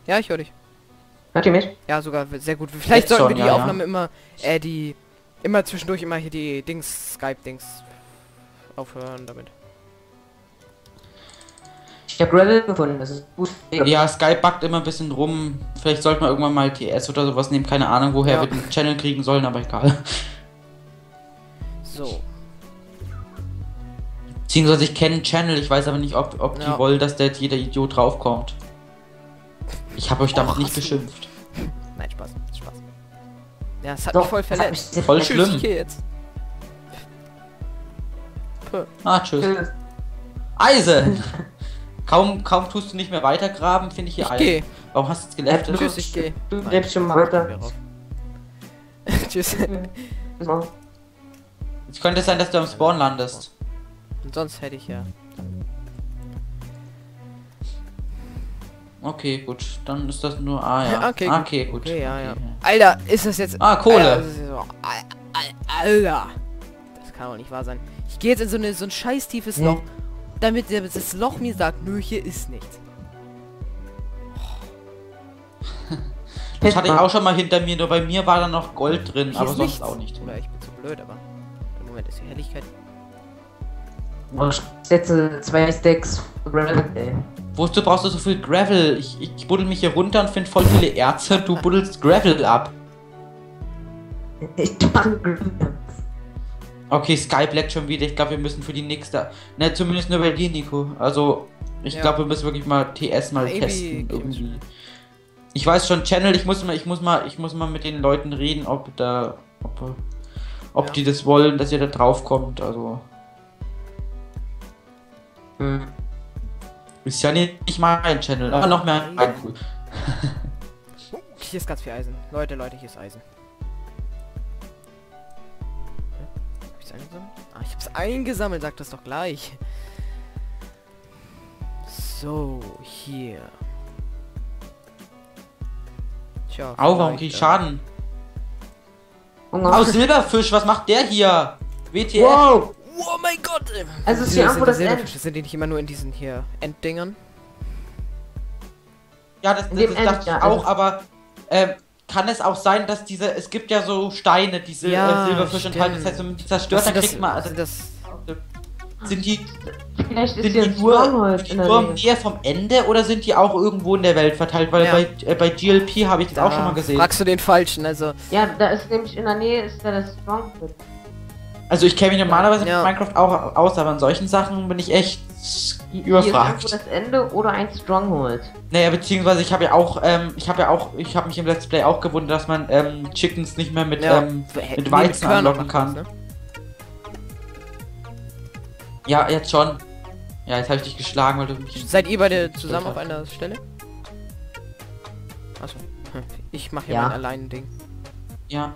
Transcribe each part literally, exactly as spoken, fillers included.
Ja, ich höre dich. Hört ihr mich? Ja, sogar sehr gut. Vielleicht Jetzt sollten schon, wir die ja, Aufnahme ja. immer, äh, die, immer zwischendurch immer hier die Dings, Skype-Dings aufhören damit. Ich habe Gravel gefunden, das ist gut. Ja, Skype backt immer ein bisschen rum. Vielleicht sollte man irgendwann mal T S oder sowas nehmen. Keine Ahnung, woher Ja. wir den Channel kriegen sollen, aber egal. So. Beziehungsweise ich kenne einen Channel, ich weiß aber nicht, ob, ob Ja. die wollen, dass da jetzt jeder Idiot draufkommt. Ich habe euch damit Och, nicht hast du- beschimpft. Nein, Spaß. Spaß. Ja, es hat Doch, mich voll das hat mich verletzt. sehr Voll verletzt. schlimm. Ich geh jetzt. Puh. Ah, tschüss. Eisen! kaum, kaum tust du nicht mehr weitergraben, finde ich hier Ich Eisen. geh. Warum hast du jetzt Ja, geleftet? Tschüss, ich geh. Du Nein. lebst schon mal weiter. Tschüss. Es könnte sein, dass du am Spawn landest. Und sonst hätte ich ja. Okay, gut. Dann ist das nur... Ah, ja. Okay, Ah, gut. okay, gut. Okay, ja, ja. Okay. Alter, ist das jetzt... Ah, Kohle. Alter, das ist so, Al- Al- Alter. Das kann doch nicht wahr sein. Ich gehe jetzt in so, eine, so ein scheiß tiefes Hm. Loch, damit der- das Loch mir sagt, nö, hier ist nichts. Das hatte ich auch schon mal hinter mir, nur bei mir war da noch Gold drin, Hier aber ist sonst nichts. auch nicht. Oder ich bin zu blöd, aber... Im Moment ist die Helligkeit... Ich setze zwei Stacks Gravel, ey. Wozu brauchst du so viel Gravel? Ich, ich buddel mich hier runter und finde voll viele Erze, du buddelst Gravel ab. Ich mache Gravel. Okay, Skype leckt schon wieder. Ich glaube, wir müssen für die nächste... Ne, zumindest nur bei dir, Nico. Also, ich Ja. glaube, wir müssen wirklich mal T S mal Maybe testen. geht Irgendwie. Ich weiß schon, Channel, ich muss mal, ich muss mal, ich muss mal mit den Leuten reden, ob da... Ob, ob Ja. die das wollen, dass ihr da drauf kommt. Also... Hm. Ist ja nicht nicht mein Channel, aber noch mehr ein cool. Hier ist ganz viel Eisen. Leute, Leute, hier ist Eisen. Hab ich's eingesammelt? Ah, ich hab's eingesammelt, sag das doch gleich. So, hier. Tja, Au, warum vielleicht, krieg ich äh, Schaden? Hunger. Au, Silberfisch, was macht der hier? W T F? Wow! Oh mein Gott! ey. Also ist Sind hier irgendwo das Silberfische, End. sind die nicht immer nur in diesen hier Enddingern? Ja, das, das, In dem das End, dachte ich ja, auch, also- aber ähm, kann es auch sein, dass diese, es gibt ja so Steine, die Sil Ja, äh, Silberfisch enthalten, das stimmt. heißt, wenn man die zerstört, dann das, kriegt man, also, sind das... sind die, Vielleicht ist sind hier die ein nur, Stronghold sind die in der nur am Nähe. Nähe vom Ende oder sind die auch irgendwo in der Welt verteilt? Weil Ja. bei, äh, bei G L P habe ich das auch schon mal gesehen. Fragst du den Falschen, also... Ja, da ist nämlich in der Nähe ist da das Stronghold. Also ich kenne mich normalerweise Ja. mit Minecraft auch aus, aber in solchen Sachen bin ich echt Hier ist überfragt. irgendwo das Ende oder ein Stronghold. Naja, beziehungsweise ich habe ja auch, ähm, ich habe ja auch, ich habe mich im Let's Play auch gewundert, dass man ähm, Chickens nicht mehr mit, Ja, ähm, nee, mit Weizen Körnern anlocken machen kann. das, ne? Ja, jetzt schon. Ja, jetzt habe ich dich geschlagen, weil du mich... Seid ihr beide zusammen auf einer Stelle? Achso. Hm, Ich mache hier Ja. mein Allein-Ding. Ja.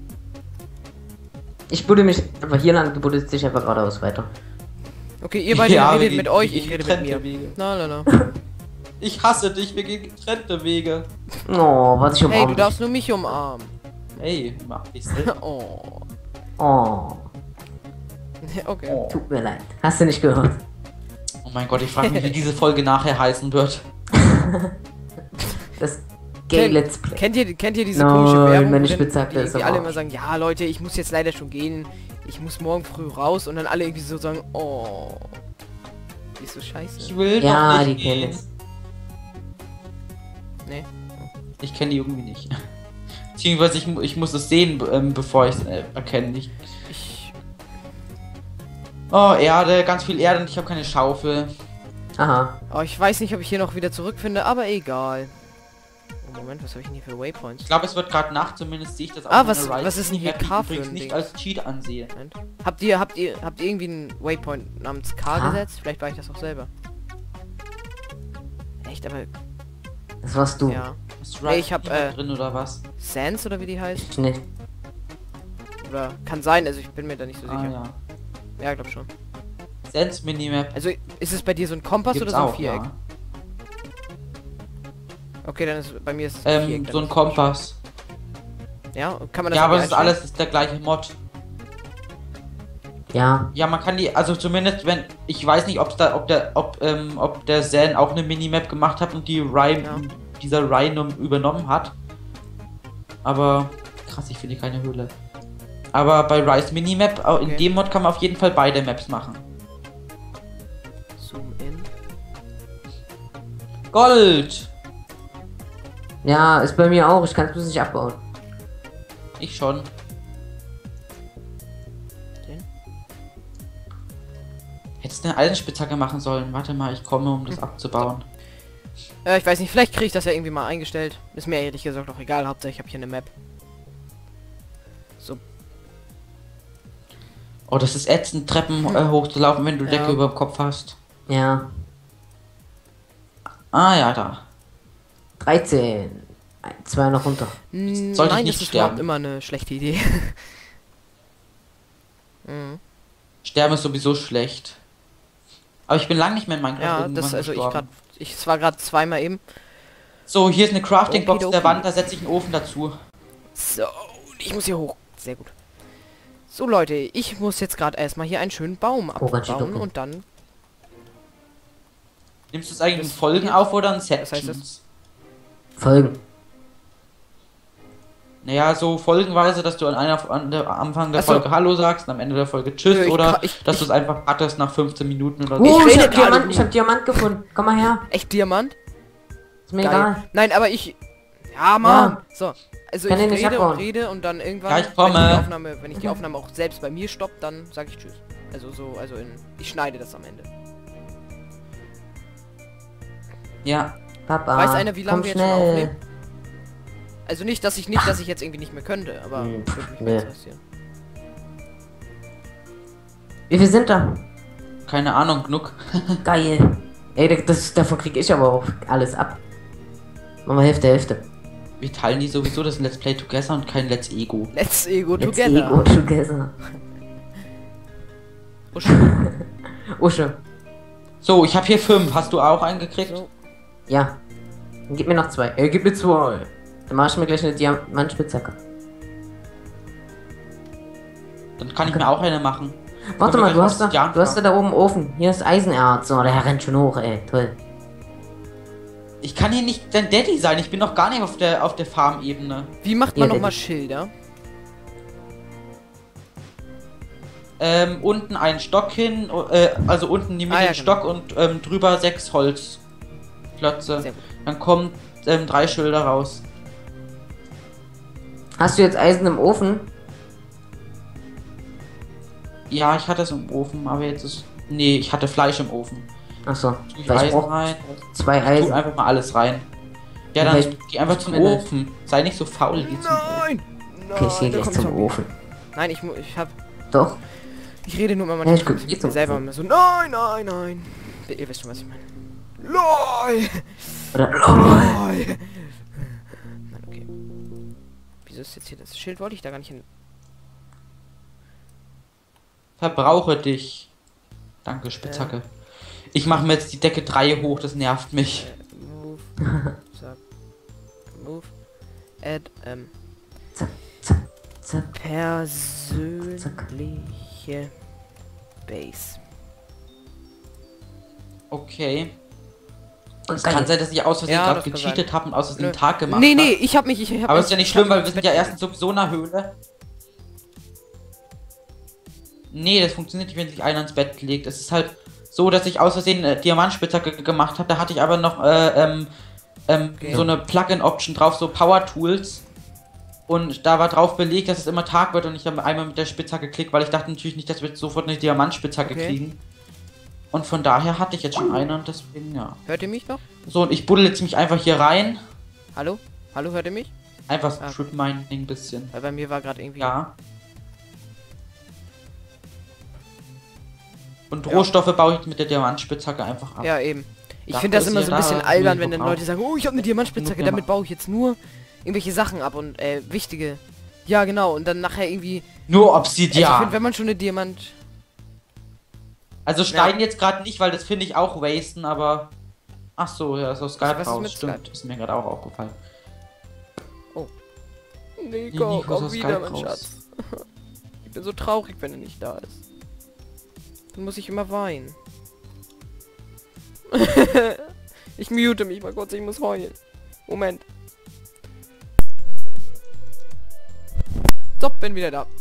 Ich buddel mich einfach hier lang, du buddelst dich einfach geradeaus weiter. Okay, ihr beide Ja, wir redet gehen- mit euch, wir ich gehen rede mit getrennte mir. Wege. Na, na, na. Ich hasse dich, wir gehen getrennte Wege. Oh, was ich Hey, umarme. du darfst nur mich umarmen. Hey, mach ich Oh. Oh, Okay. oh. tut mir leid. Hast du nicht gehört? oh mein Gott, ich frage mich, wie diese Folge nachher heißen wird. Das Gay Kennt- Let's Play. Kennt ihr, kennt ihr diese Nein, komische Werbung, meine wo denn Spitzhacke die, ist die am alle Arsch. immer sagen, ja Leute, ich muss jetzt leider schon gehen, ich muss morgen früh raus und dann alle irgendwie so sagen, oh, die ist so scheiße. Ich will Ja, doch die nicht kennen gehen. es. Nee. Ich kenne die irgendwie nicht. Beziehungsweise ich, mu- ich muss es sehen, ähm, bevor ich es äh, erkenne. Ich, Ich, oh, Erde, ganz viel Erde und ich habe keine Schaufel. Aha. oh, ich weiß nicht, ob ich hier noch wieder zurückfinde, aber egal. Oh, Moment, was habe ich denn hier für Waypoints? Ich glaube, es wird gerade Nacht, zumindest sehe ich das auch Ah, in was- meiner Rise was ist denn hier Map, die ich K für übrigens ein nicht Ding? als Cheat ansehe. Moment. Habt ihr, habt ihr, habt ihr irgendwie einen Waypoint namens K Ah. gesetzt? Vielleicht war ich das auch selber. Echt, aber Das warst du. ja. Ist Nee, ich hab, niemand äh, drin oder was? Sans oder wie die heißt? Ich nicht. Oder kann sein, also ich bin mir da nicht so Ah, sicher. ja. Ja, glaub schon. Sense Minimap Also ist es bei dir so ein Kompass gibt's oder so ein auch, Viereck? ja. Okay, dann ist bei mir ist es ein Ähm, Viereck. dann so ein ist- Kompass. Ja, kann man das Ja, aber irgendwie das ist alles ist der gleiche Mod. Ja. Ja, man kann die, also zumindest wenn, ich weiß nicht, ob da, ob der, ob, ähm, ob der Zen auch eine Minimap gemacht hat und die Rhyme, Ja. dieser Rhino übernommen hat. Aber krass, ich finde keine Höhle. Aber bei Rise Minimap, auch in Okay. dem Mod kann man auf jeden Fall beide Maps machen. Zoom in. Gold! Ja, ist bei mir auch. Ich kann es bloß nicht abbauen. Ich schon. Den? Hättest du eine Eisenspitzhacke machen sollen. Warte mal, ich komme, um das abzubauen. Äh, ich weiß nicht, vielleicht kriege ich das ja irgendwie mal eingestellt. Ist mir ehrlich gesagt auch egal, Hauptsache ich habe hier eine Map. So. Oh, das ist ätzend, Treppen äh, hochzulaufen, wenn du Ja. Decke über dem Kopf hast. Ja. Ah ja, da. dreizehn. Ein, zwei noch runter. Mm, Sollte ich Nein, nicht das ist sterben. überhaupt immer eine schlechte Idee. mhm. Sterben ist sowieso schlecht. Aber ich bin lange nicht mehr in Minecraft Ja, irgendwann das also ich gestorben. gerade ich es war gerade zweimal eben. So, hier ist eine Crafting-Box Okidoki. der Wand, da setze ich einen Ofen dazu. So, ich muss hier hoch. Sehr gut. So Leute, ich muss jetzt gerade erstmal hier einen schönen Baum abbauen Orange-Doku. und dann Nimmst du es eigentlich in Das- Folgen auf oder in Was heißt Sections? Folgen. Naja, so folgenweise, dass du an einer an der am Anfang der Ach so. Folge Hallo sagst und am Ende der Folge Tschüss Nö, ich oder kann- ich- dass du ich- es einfach hattest nach fünfzehn Minuten oder Oh, so. Ich ich, rede hab gerade Diamant, gut. ich hab Diamant gefunden. Komm mal her. echt Diamant? Ist mir Geil. egal. Nein, aber ich ja, Mann. Ja. So, also Kann ich den nicht rede und abbauen. rede und dann irgendwann Ja, ich wenn komme. die Aufnahme, wenn ich die Aufnahme auch selbst bei mir stoppt, dann sage ich Tschüss. Also so, also in ich schneide das am Ende. Ja, Papa. Weiß einer, wie lange komm wir jetzt schon schnell. aufnehmen? Also nicht, dass ich nicht, dass ich jetzt irgendwie nicht mehr könnte, aber Hm, würde mich nee. mal interessieren. Wie viel sind da? keine Ahnung, genug. Geil. Ey, das, das, davon krieg ich aber auch alles ab. Machen wir Hälfte, Hälfte. Wir teilen die sowieso, das ist ein Let's Play Together und kein Let's Ego. Let's Ego Let's together. Ego together. Oh, schön. Usche. So, ich habe hier fünf. Hast du auch einen gekriegt? So. Ja. Dann gib mir noch zwei. Ey, gib mir zwei. Dann mach ich mir gleich eine Diamantspitzhacke. Dann kann ich mir auch eine machen. Warte Können wir mal, du gleich hast, da, Obsidian du hast da, fahren? da oben Ofen. Hier ist Eisenerz. So, der rennt schon hoch, ey. Toll. Ich kann hier nicht dein Daddy sein. Ich bin noch gar nicht auf der auf der Farmebene. Wie macht Ja, man nochmal der- Schilder? Ähm, unten einen Stock hin, äh, also unten neben Ah, den ja, Stock und ähm, drüber sechs Holzklötze. Sehr gut. Dann kommen ähm, drei Schilder raus. Hast du jetzt Eisen im Ofen? Ja, ich hatte es im Ofen, aber jetzt ist. Nee, ich hatte Fleisch im Ofen. Achso. Tu ich Weil ich Eisen brauch rein. zwei Tu Eisen. einfach mal alles rein. Ja, Ja, dann ich- geh einfach zum bin da- Ofen. Sei nicht so faul, geh zum Ofen. Nein! Okay, ich geh da gleich kommt zum Zombie. Ofen. Nein, ich mu ich hab Doch. ich rede nur mal Ja, ich manchmal guck- mit geh mir zum selber Ofen. immer so nein, nein, nein. Ihr wisst schon, was ich meine. LOL! Oder. LOL! Nein, okay. Wieso ist jetzt hier das Schild? Wollte ich da gar nicht hin. Verbrauche dich. Danke, Spitzhacke. Ich mache mir jetzt die Decke drei hoch, das nervt mich. Move. Zack. Move. Add ähm, Zack, zack, zack. persönliche Base. Okay. Und Es kann sein, dass ich aus Versehen Ja, gerade das kann gecheatet habe und aus Versehen Nö. einen Tag gemacht Nee, hab. nee, ich hab mich ich hab Aber mich, ist ja nicht ich schlimm, hab weil mich wir sind ins ja Bett erstens sowieso in einer Höhle. Nee, das funktioniert nicht, wenn sich einer ins Bett legt. Es ist halt so, dass ich aus Versehen eine Diamantspitzhacke gemacht habe. Da hatte ich aber noch äh, ähm, ähm, Okay. so eine Plugin-Option drauf, so Power Tools. Und da war drauf belegt, dass es immer Tag wird und ich habe einmal mit der Spitzhacke geklickt, weil ich dachte natürlich nicht, dass wir jetzt sofort eine Diamantspitzhacke Okay. kriegen. Und von daher hatte ich jetzt schon eine und deswegen, ja. Hört ihr mich noch? So, und ich buddel jetzt mich einfach hier rein. Hallo? Hallo, hört ihr mich? Einfach Ah. Strip Mining ein bisschen. Weil bei mir war gerade irgendwie. Ja. Und Ja. Rohstoffe baue ich mit der Diamantspitzhacke einfach ab. Ja, eben. Ich Dafür finde das ist immer ja so ein bisschen da albern, Müll wenn dann verbraucht. Leute sagen, oh, ich habe eine Diamantspitzhacke, Genug damit baue ich jetzt nur irgendwelche Sachen ab und äh, wichtige. Ja, genau, und dann nachher irgendwie. Nur Also ich Obsidian. finde, wenn man schon eine Diamant. Also Stein jetzt gerade nicht, weil das finde ich auch wasten, aber. Ach so, ja, so Skype was ist raus. mit Stimmt, Skype? ist mir gerade auch aufgefallen. Nico, Nico, komm so wieder, Skype mein raus. Schatz. Ich bin so traurig, wenn er nicht da ist. Dann muss ich immer weinen. Ich mute mich mal kurz, ich muss heulen. Moment. So, bin wieder da.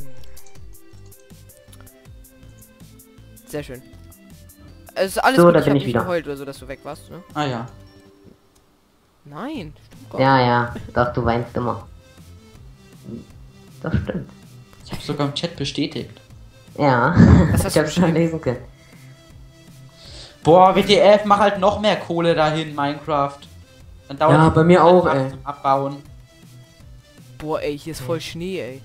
Sehr schön. Es ist alles So, gut, da ich bin hab ich nicht wieder. geheult oder so, dass du weg warst, ne? Ah ja. Nein, stimmt gar Ja, ja. Doch, du weinst immer. Das stimmt. Ich habe sogar im Chat bestätigt. Ja. Was hast Ich du hab schon geschrieben? lesen können. Boah, W T F, mach halt noch mehr Kohle dahin, Minecraft. Dann dauert Ja, es bei mir einen auch, Tag ey. zum Abbauen. Boah, ey, hier ist voll Schnee, ey.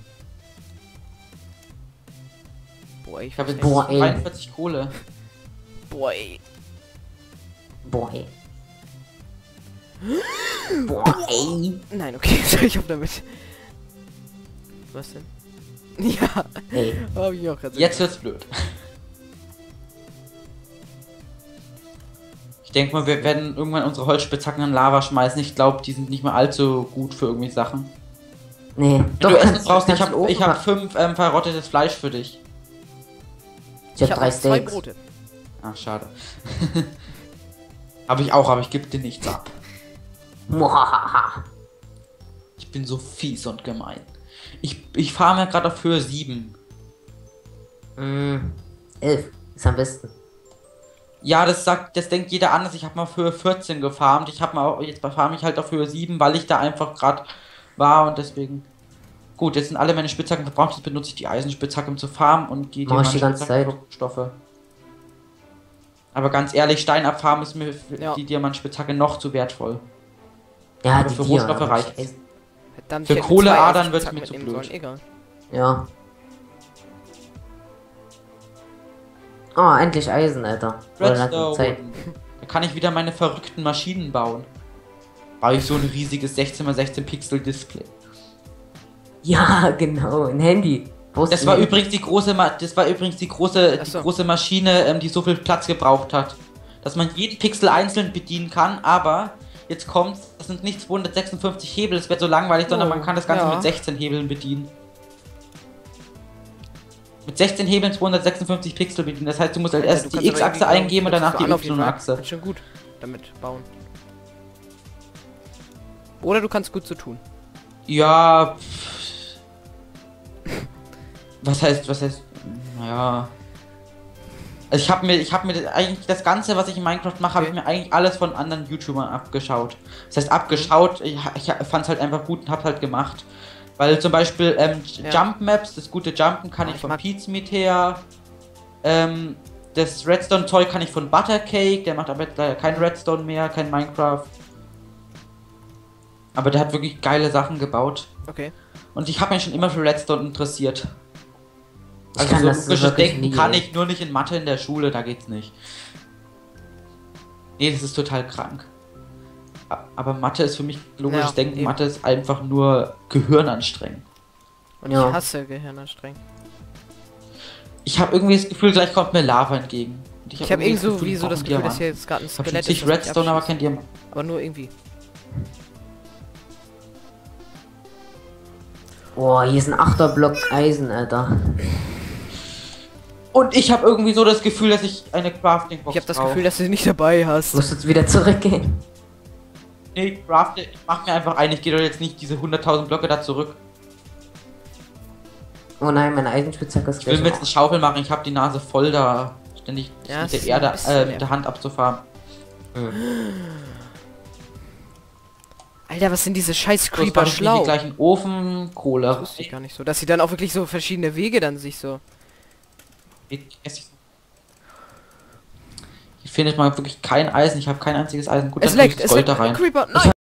Boah, ey, ich Ich habe weiß jetzt nicht. Boah, ey. zweiundvierzig Kohle. Boah, ey. Boah, ey. Boah, ey. Nein, okay, ich hab damit. Was denn? Ja, Ey. hab ich auch gerade so Jetzt gedacht. wird's blöd. Ich denke mal, wir werden irgendwann unsere Holzspitzhacken in Lava schmeißen. Ich glaube, die sind nicht mehr allzu gut für irgendwie Sachen. Nee. Wenn Doch, du Essen kannst- brauchst, ich kannst habe du ich oben hab machen. fünf ähm, verrottetes Fleisch für dich. Ich hab hab drei noch zwei Steaks. Brote. Ach, schade. Habe ich auch, aber ich gebe dir nichts ab. Muahaha. Ich bin so fies und gemein. Ich, ich fahre mir gerade auf Höhe sieben. Mm, elf. Ist am besten. Ja, das sagt, das denkt jeder anders. Ich habe mal auf Höhe vierzehn gefarmt. Ich habe mal auch, jetzt farme ich halt auf Höhe sieben, weil ich da einfach gerade war und deswegen. Gut, jetzt sind alle meine Spitzhacken verbraucht. Jetzt benutze ich die Eisenspitzhacke um zu farmen und die Mach ich die ganze Zeit. Stoffe. Aber ganz ehrlich, Stein abfarmen ist mir für Ja. die Diamantspitzhacke noch zu wertvoll. Ja, Aber die für Dia, Rohstoffe aber reicht's. Scheiße. Verdammt, Für ich hätte Kohleadern zwei wird's Eisenspitzhacken mir zu mitnehmen blöd. sollen, Egal. Ja. Oh, endlich Eisen, Alter. Voll langsam Redstone. Zeit. Da kann ich wieder meine verrückten Maschinen bauen. Baue ich so ein riesiges sechzehn mal sechzehn Pixel Display. Ja, genau. Ein Handy. Wo ist Das ein war Handy? übrigens die große, Ma das war übrigens die große, Ach die so. große Maschine, ähm, die so viel Platz gebraucht hat, dass man jeden Pixel einzeln bedienen kann. Aber jetzt kommt, das sind nicht zweihundertsechsundfünfzig Hebel, das wird so langweilig, sondern Oh, man kann das Ganze ja. mit sechzehn Hebeln bedienen. Mit sechzehn Hebeln zweihundertsechsundfünfzig Pixel bedienen. Das heißt, du musst halt Alter, erst du die kannst aber X-Achse irgendwie, eingeben und glaub ich, danach das die auf jeden Fall. Y-Achse. Kannst schon gut damit bauen. Oder du kannst gut so tun. Ja. pff. Was heißt, was heißt, naja. Also ich habe mir, ich habe mir das- eigentlich das Ganze, was ich in Minecraft mache, habe ich mir eigentlich alles von anderen YouTubern abgeschaut. Das heißt abgeschaut, ich, ich fand es halt einfach gut und habe halt gemacht. Weil zum Beispiel ähm, Ja. Jump Maps, das gute Jumpen kann Ah, ich ich von mag- Pizmeet her. Ähm, das Redstone-Zeug kann ich von Buttercake, der macht aber jetzt leider kein Redstone mehr, kein Minecraft. Aber der hat wirklich geile Sachen gebaut. Okay. Und ich habe mich schon immer für Redstone interessiert. Ich Also kann so das logisches wirklich Denken nie, kann ey. ich nur nicht in Mathe in der Schule, da geht's nicht. Nee, das ist total krank. A- Aber Mathe ist für mich logisches Ja, Denken, eben. Mathe ist einfach nur gehirnanstrengend. Und Ja. ich hasse Gehirnanstrengung. Ich habe irgendwie das Gefühl, gleich kommt mir Lava entgegen. Und Ich habe irgendwie das so wie ich so brauch das einen Gefühl, dass Diamant. hier jetzt gerade ein Ich hab Skelett schon ist. zig das mich Redstone, aber abschießt. kein Diamant. Aber nur irgendwie. Boah, hier ist ein Achterblock Eisen, Alter. Und ich habe irgendwie so das Gefühl, dass ich eine Crafting Box Ich habe das brauch. Gefühl, dass du sie nicht dabei Du hast. musst jetzt wieder zurückgehen. Nee, ich crafte, ich mach mir einfach ein, ich gehe doch jetzt nicht diese hunderttausend Blöcke da zurück. Oh nein, meine Eisenspitzhacke ist Ich will gleich. mir jetzt eine Schaufel machen, ich habe die Nase voll da ständig Ja, mit es ist der ein Erde, bisschen äh, nervig. mit der Hand abzufahren. Alter, was sind diese scheiß So, jetzt Creeper mach ich mir schlau? hier gleich einen Ofen, Das Kohle. wusste ich gar nicht so. Dass sie dann auch wirklich so verschiedene Wege dann sich so... Hier findet man wirklich kein Eisen, ich habe kein einziges Eisen. Gut, Es dann tue ich leckt, das es Gold leckt. da rein. Creeper, nein!